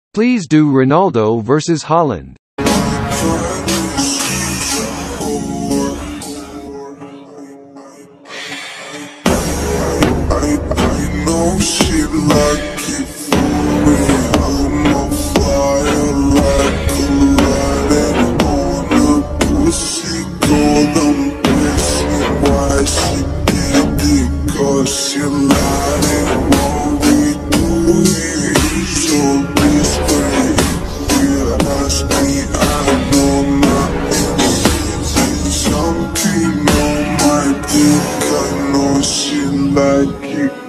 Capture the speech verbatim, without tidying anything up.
Please do Ronaldo versus Haaland. She like it for real. I'm on fire like a light on a pussy gold. I'm guessing why she did it, cause she lied and what we do is so discreet. Realize me, I know nothing. Something on my dick, I know she like it.